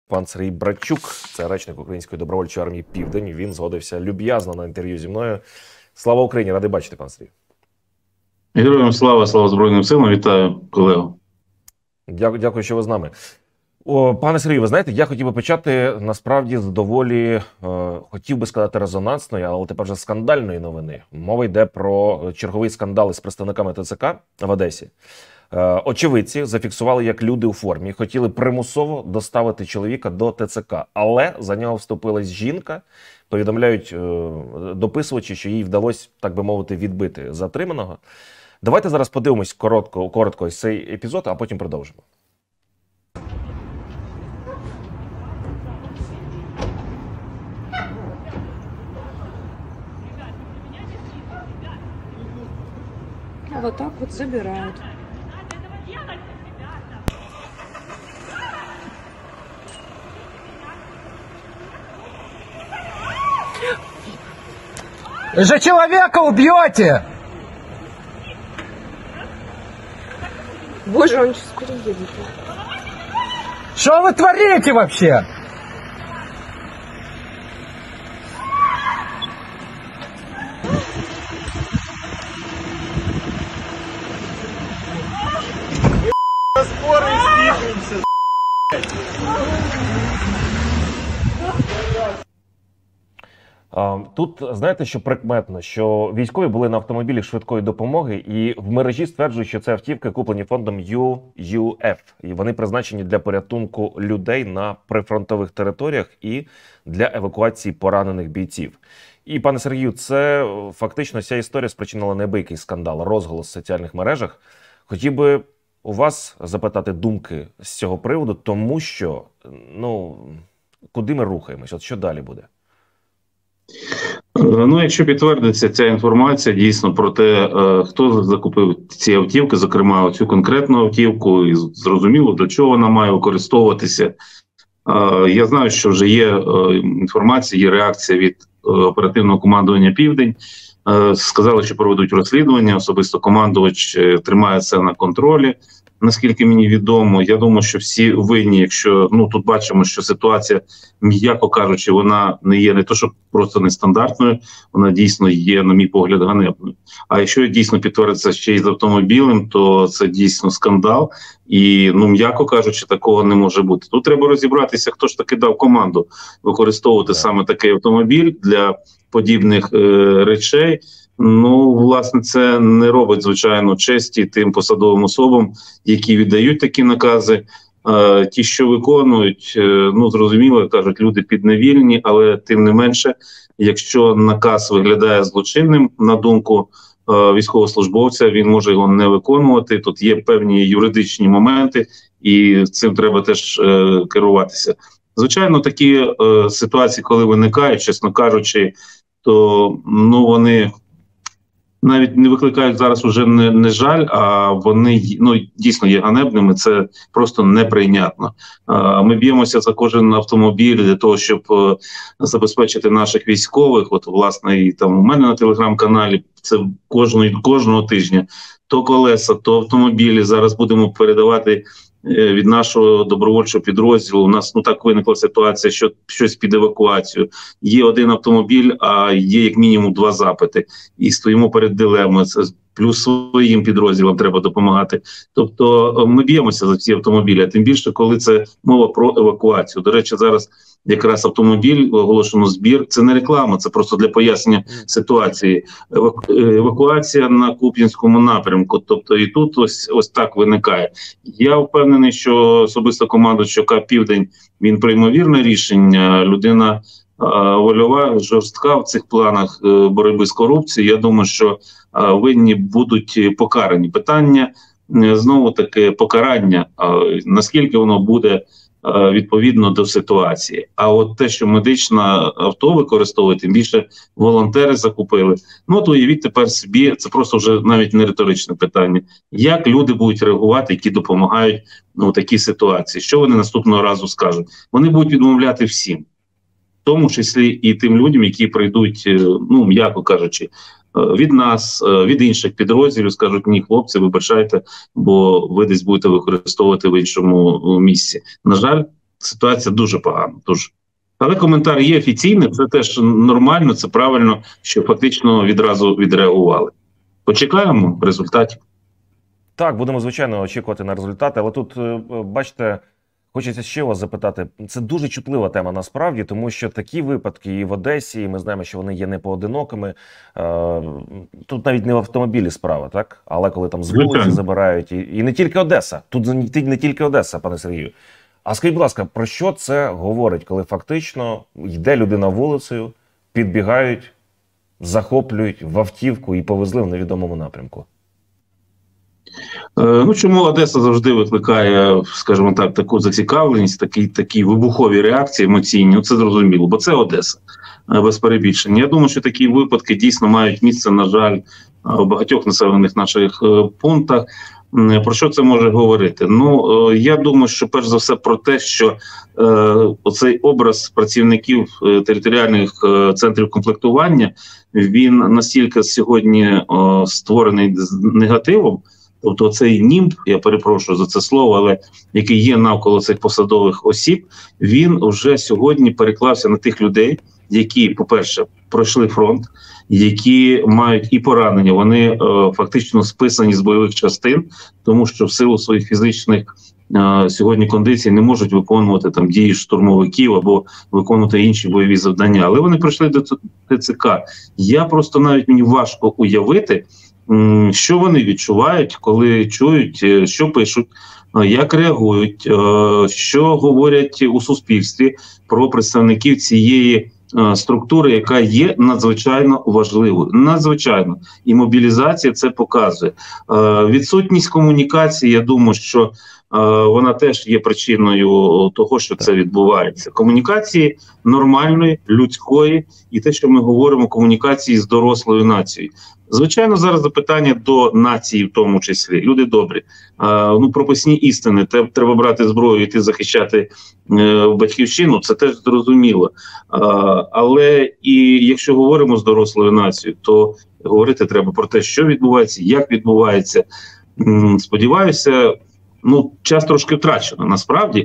Пан Сергій Братчук, це речник Української добровольчої армії «Південь». Він згодився люб'язно на інтерв'ю зі мною. Слава Україні! Радий бачити, пан Сергій. Героям слава, слава Збройним силам. Вітаю, колего. Дякую, що ви з нами. Пане Сергію, ви знаєте, я хотів би почати, насправді, з доволі, хотів би сказати, резонансної, але тепер вже скандальної новини. Мова йде про черговий скандал із представниками ТЦК в Одесі. Очевидці зафіксували, як люди у формі хотіли примусово доставити чоловіка до ТЦК, але за нього вступилась жінка. Повідомляють дописувачі, що їй вдалося, так би мовити, відбити затриманого. Давайте зараз подивимось коротко цей епізод, а потім продовжимо. Вот так вот забирают. Вы же человека убьете! Боже, он сейчас переедет. Что вы творите вообще? Тут, знаєте, що прикметно, що військові були на автомобілі швидкої допомоги, і в мережі стверджують, що це автівки куплені фондом UUF. І вони призначені для порятунку людей на прифронтових територіях і для евакуації поранених бійців. І, пане Сергію, це фактично ця історія спричинила неабиякий скандал, розголос в соціальних мережах. Хотів би у вас запитати думки з цього приводу, тому що, куди ми рухаємось? От що далі буде? Якщо підтвердиться ця інформація дійсно про те, хто закупив ці автівки, зокрема цю конкретну автівку, і зрозуміло, до чого вона має використовуватися. Я знаю, що вже є інформація, є реакція від оперативного командування «Південь». Сказали, що проведуть розслідування, особисто командувач тримає це на контролі. Наскільки мені відомо, я думаю, що всі винні, якщо тут бачимо, що ситуація, м'яко кажучи, вона не є не то, що просто нестандартною, вона дійсно є, на мій погляд, ганебною. А якщо дійсно підтвердиться ще й з автомобілем, то це дійсно скандал. І, м'яко кажучи, такого не може бути. Тут треба розібратися, хто ж таки дав команду використовувати саме такий автомобіль для подібних речей. Власне, це не робить, звичайно, честі тим посадовим особам, які віддають такі накази. Ті, що виконують, зрозуміло, кажуть, люди підневільні, але тим не менше, якщо наказ виглядає злочинним, на думку військовослужбовця, він може його не виконувати. Тут є певні юридичні моменти, і цим треба теж керуватися. Звичайно, такі ситуації, коли виникають, чесно кажучи, то вони навіть не викликають зараз уже не жаль, а вони дійсно є ганебними, це просто неприйнятно. Ми б'ємося за кожен автомобіль для того, щоб забезпечити наших військових. От, власне, і там у мене на телеграм-каналі це кожного тижня то колеса, то автомобілі. Зараз будемо передавати від нашого добровольчого підрозділу. У нас так виникла ситуація, що щось під евакуацію. Є один автомобіль, а є як мінімум 2 запити. І стоїмо перед дилемою. Це плюс своїм підрозділам треба допомагати. Тобто ми б'ємося за ці автомобілі, а тим більше, коли це мова про евакуацію. До речі, зараз якраз автомобіль, оголошено збір. Це не реклама, це просто для пояснення ситуації. Евакуація на Куп'янському напрямку. Тобто і тут ось так виникає. Я впевнений, що особисто командувач ОК «Південь», він прийме вірне рішення. Людина вольова, жорстка в цих планах боротьби з корупцією. Я думаю, що винні будуть покарані. Питання, знову-таки, покарання, наскільки воно буде відповідно до ситуації. А от те, що медичне авто використовує, тим більше волонтери закупили. То уявіть тепер собі, це просто вже навіть не риторичне питання. Як люди будуть реагувати, які допомагають у такій ситуації? Що вони наступного разу скажуть? Вони будуть відмовляти всім. В тому числі і тим людям, які прийдуть, м'яко кажучи, від нас, від інших підрозділів, скажуть: ні, хлопці, вибачайте, бо ви десь будете використовувати в іншому місці. На жаль, Ситуація дуже погана, дуже. Але коментар є офіційний, це теж нормально, це правильно, що фактично відразу відреагували. Почекаємо результатів. Так, будемо, звичайно, очікувати на результати. Але тут, бачите, хочеться ще вас запитати. Це дуже чутлива тема насправді, тому що такі випадки і в Одесі, і ми знаємо, що вони є непоодинокими. Тут навіть не в автомобілі справа, так? Але коли там з вулиці забирають. І не тільки Одеса. Тут не тільки Одеса, пане Сергію. А скажіть, будь ласка, про що це говорить, коли фактично йде людина вулицею, підбігають, захоплюють в автівку і повезли в невідомому напрямку? Ну, чому Одеса завжди викликає, скажімо так, таку зацікавленість, такі вибухові реакції емоційні? Ну, це зрозуміло, бо це Одеса, без перебільшення. Я думаю, що такі випадки дійсно мають місце, на жаль, в багатьох населених наших пунктах. Про що це може говорити? Ну, я думаю, що перш за все про те, що оцей образ працівників територіальних центрів комплектування, він настільки сьогодні створений негативом, тобто цей німб, я перепрошую за це слово, але який є навколо цих посадових осіб, він вже сьогодні переклався на тих людей, які, по-перше, пройшли фронт, які мають і поранення, вони фактично списані з бойових частин, тому що в силу своїх фізичних сьогодні кондицій не можуть виконувати там дії штурмовиків або виконувати інші бойові завдання. Але вони прийшли до ТЦК. Я просто навіть мені важко уявити, що вони відчувають, коли чують, що пишуть, як реагують, що говорять у суспільстві про представників цієї структури, яка є надзвичайно важливою. Надзвичайно. І мобілізація це показує. Відсутність комунікації, я думаю, що вона теж є причиною того, що це відбувається. Комунікації нормальної, людської, і те, що ми говоримо, комунікації з дорослою нацією. Звичайно, зараз запитання до нації в тому числі. Люди добрі. Прописні істини. Треба брати зброю і йти захищати батьківщину. Це теж зрозуміло. Але і якщо говоримо з дорослою нацією, то говорити треба про те, що відбувається, як відбувається. Сподіваюся, час трошки втрачено насправді,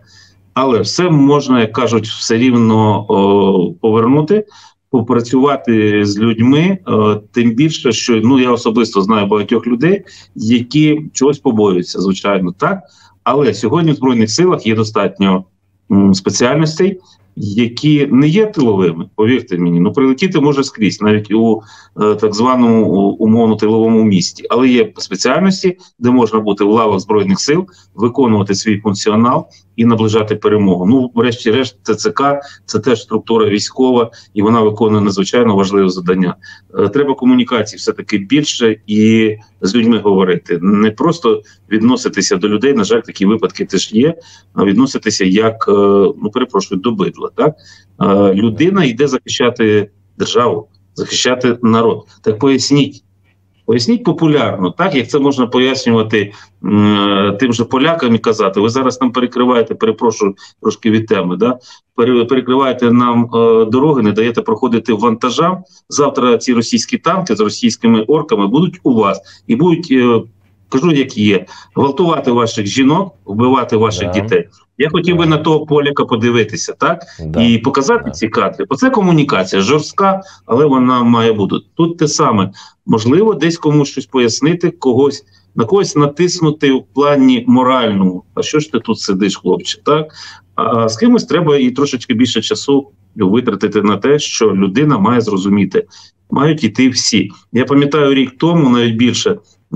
але все можна, як кажуть, все рівно повернути, попрацювати з людьми, тим більше, що я особисто знаю багатьох людей, які чогось побоюються, звичайно, так. Але сьогодні в Збройних силах є достатньо спеціальностей, які не є тиловими, повірте мені. Прилетіти може скрізь, навіть у так званому умовно тиловому місті. Але є спеціальності, де можна бути в лавах Збройних сил, виконувати свій функціонал і наближати перемогу. Врешті-решт, ТЦК – це теж структура військова, і вона виконує надзвичайно важливе завдання. Треба комунікації все-таки більше і з людьми говорити. Не просто відноситися до людей, на жаль, такі випадки теж є, а відноситися як, перепрошую, до бидла. Так? Людина йде захищати державу, захищати народ. Так поясніть. Поясніть популярно, так, як це можна пояснювати тим же полякам і казати, ви зараз нам перекриваєте, перепрошую трошки від теми, да? Перекриваєте нам дороги, не даєте проходити вантажам, завтра ці російські танки з російськими орками будуть у вас і будуть, кажу як є, гвалтувати ваших жінок, вбивати ваших дітей. Я хотів би на того поляка подивитися, так? І показати ці кадри. Оце комунікація жорстка, але вона має бути. Тут те саме. Можливо, десь комусь щось пояснити, на когось натиснути в плані моральному. А що ж ти тут сидиш, хлопче, так? А з кимось треба і трошечки більше часу витратити на те, що людина має зрозуміти. Мають йти всі. Я пам'ятаю, рік тому, навіть більше,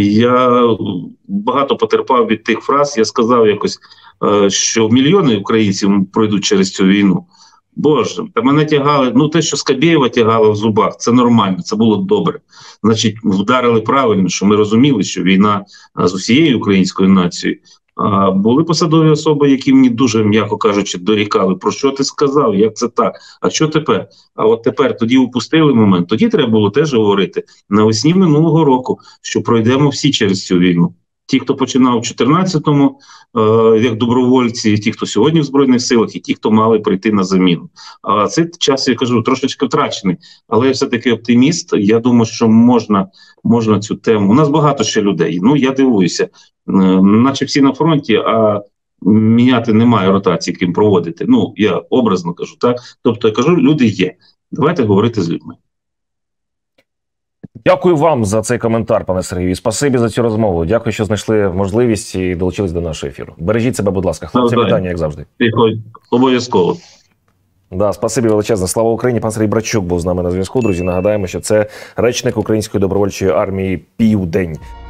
я багато потерпав від тих фраз, я сказав якось, що мільйони українців пройдуть через цю війну. Боже, та мене тягали, те, що Скабєєва тягала в зубах, це нормально, це було добре. Значить, вдарили правильно, що ми розуміли, що війна з усією українською нацією. Були посадові особи, які мені дуже, м'яко кажучи, дорікали. Про що ти сказав? Як це так? А що тепер? А от тепер тоді упустили момент. Тоді треба було теж говорити навесні минулого року, що пройдемо всі через цю війну. Ті, хто починав у 14-му, як добровольці, ті, хто сьогодні в Збройних силах, і ті, хто мали прийти на заміну. А цей час, я кажу, трошечки втрачений. Але я все-таки оптиміст. Я думаю, що можна цю тему. У нас багато ще людей. Я дивуюся. Наче всі на фронті, а міняти немає ротації, ким проводити. Ну, я образно кажу, так? Тобто, я кажу, люди є. Давайте говорити з людьми. Дякую вам за цей коментар, пане Сергію. Спасибі за цю розмову. Дякую, що знайшли можливість і долучились до нашого ефіру. Бережіть себе, будь ласка. Хлопці, вітання, як завжди. Обов'язково. Да, спасибі величезне. Слава Україні. Пан Сергій Братчук був з нами на зв'язку. Друзі, нагадаємо, що це речник Української добровольчої армії «Південь».